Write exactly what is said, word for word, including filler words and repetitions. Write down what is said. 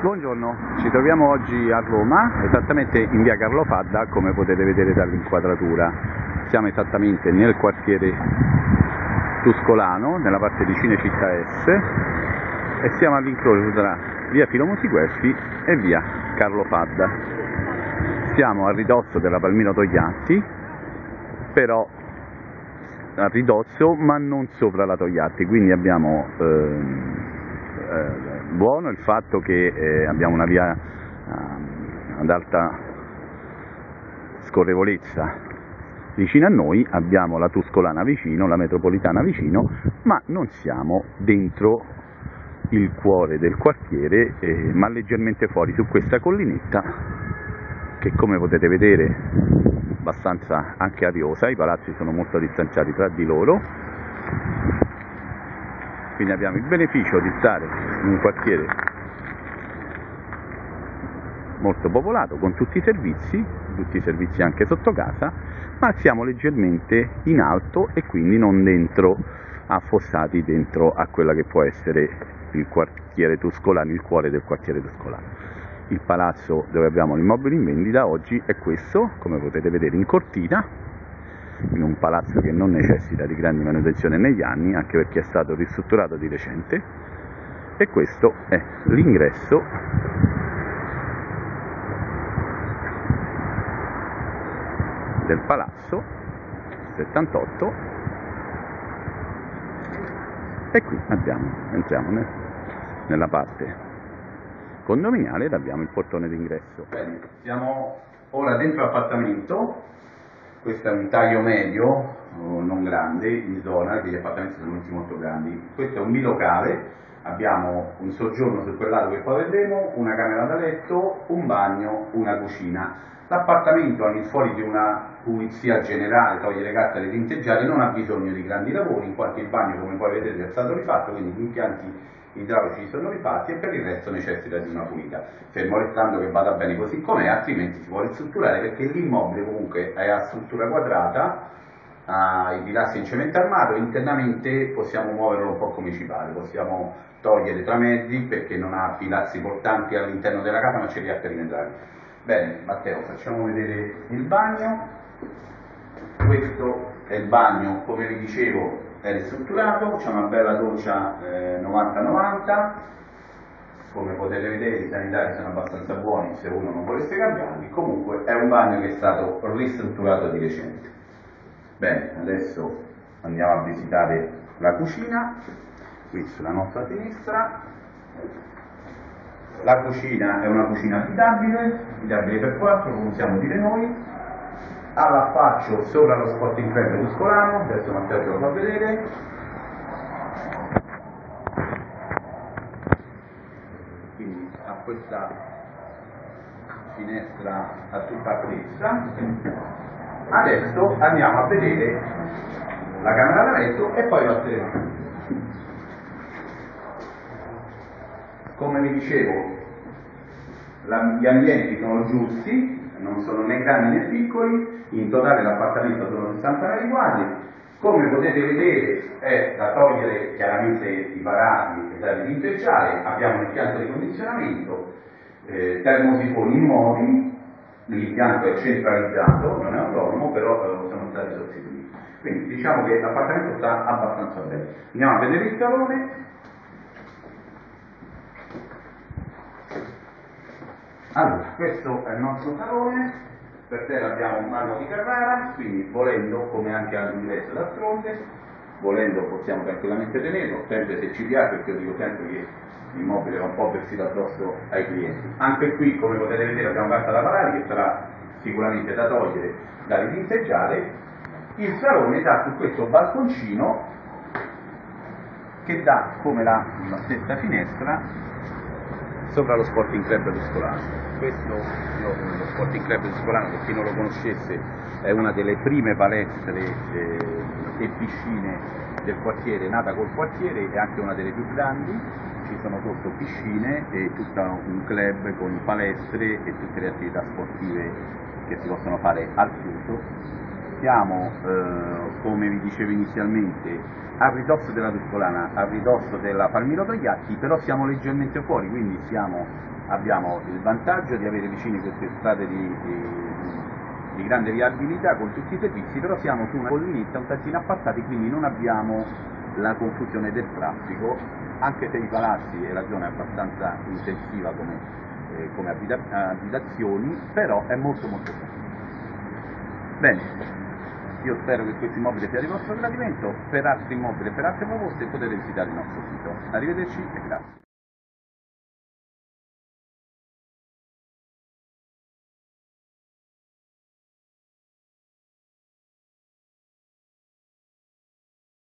Buongiorno, ci troviamo oggi a Roma, esattamente in via Carlo Fadda, come potete vedere dall'inquadratura. Siamo esattamente nel quartiere Tuscolano, nella parte di Cinecittà Est, e siamo all'incrocio tra via Filomosi Guelfi e via Carlo Fadda. Siamo a ridosso della Palmiro Togliatti, però a ridosso ma non sopra la Togliatti, quindi abbiamo ehm, eh, buono il fatto che eh, abbiamo una via eh, ad alta scorrevolezza vicino a noi, abbiamo la Tuscolana vicino, la metropolitana vicino, ma non siamo dentro il cuore del quartiere, eh, ma leggermente fuori su questa collinetta che, come potete vedere, abbastanza anche ariosa. I palazzi sono molto distanziati tra di loro, quindi abbiamo il beneficio di stare in un quartiere molto popolato con tutti i servizi, tutti i servizi anche sotto casa, ma siamo leggermente in alto e quindi non dentro, affossati dentro a quella che può essere il quartiere Tuscolano, il cuore del quartiere Tuscolano. Il palazzo dove abbiamo l'immobile in vendita oggi è questo, come potete vedere in cortina, in un palazzo che non necessita di grandi manutenzioni negli anni, anche perché è stato ristrutturato di recente, e questo è l'ingresso del palazzo settantotto, e qui abbiamo, entriamo nel, nella parte condominiale ed abbiamo il portone d'ingresso. Bene, siamo ora dentro l'appartamento. Questo è un taglio medio, non grande, in zona, che gli appartamenti sono tutti molto grandi. Questo è un bilocale, abbiamo un soggiorno su quel lato che poi vedremo, una camera da letto, un bagno, una cucina. L'appartamento, al di fuori di una pulizia generale, toglie le carte e le tinteggiate, non ha bisogno di grandi lavori, in quanto il bagno, come poi vedete, è stato rifatto, quindi gli impianti idraulici sono rifatti, e per il resto necessita di una pulita, fermo restando che vada bene così com'è, altrimenti si può ristrutturare, perché l'immobile comunque è a struttura quadrata, ha i pilastri in cemento armato, internamente possiamo muoverlo un po' come ci pare, possiamo togliere tramezzi perché non ha pilastri portanti all'interno della casa, ma ce li ha perimetrali. Bene, Matteo, facciamo vedere il bagno. Questo è il bagno, come vi dicevo, è ristrutturato, c'è una bella doccia eh, novanta novanta, come potete vedere i sanitari sono abbastanza buoni se uno non volesse cambiarli. Comunque è un bagno che è stato ristrutturato di recente. Bene, adesso andiamo a visitare la cucina, qui sulla nostra sinistra. La cucina è una cucina affidabile, affidabile per quattro, come possiamo dire noi. All'affaccio sopra lo Sporting Club Tuscolano, adesso Matteo ce lo fa vedere. Quindi ha questa finestra a tutta altezza. Adesso andiamo a vedere la camera da letto e poi passeremo. Come vi dicevo, la, gli ambienti sono giusti, non sono né grandi né piccoli, in totale l'appartamento sono sessanta metri quadri. Come potete vedere è da togliere chiaramente i parati e da ritinteggiare, abbiamo un impianto di condizionamento, eh, termosifoni immobili, l'impianto è centralizzato, non è autonomo, però eh, sono stati sostituiti. Quindi diciamo che l'appartamento sta abbastanza bene. Andiamo a vedere il salone. Allora, questo è il nostro salone, per terra abbiamo un marmo di Carrara, quindi volendo, come anche all'ingresso da fronte, volendo possiamo tranquillamente tenerlo, sempre se ci piace, perché io dico sempre che l'immobile va un po' vestito addosso ai clienti. Anche qui, come potete vedere, abbiamo carta da parare che sarà sicuramente da togliere, da ritinteggiare. Il salone dà su questo balconcino che dà, come la, la stessa finestra, sopra lo Sporting Club Tuscolano. Questo, io, lo Sporting Club Tuscolano, per chi non lo conoscesse, è una delle prime palestre eh, e piscine del quartiere, nata col quartiere, e anche una delle più grandi. Ci sono sotto piscine e tutto un club con palestre e tutte le attività sportive che si possono fare al chiuso. siamo, eh, come vi dicevo inizialmente, a ridosso della Tuscolana, a ridosso della Palmiro Togliatti, però siamo leggermente fuori, quindi siamo, abbiamo il vantaggio di avere vicine queste strade di, di, di grande viabilità con tutti i servizi, però siamo su una collinetta un tantino appartati, quindi non abbiamo la confusione del traffico, anche se i palazzi e la zona è abbastanza intensiva come, eh, come abita abitazioni, però è molto molto bene. Bene, io spero che questo immobile sia di vostro gradimento. Per altri immobili e per altre proposte potete visitare il nostro sito. Arrivederci e grazie.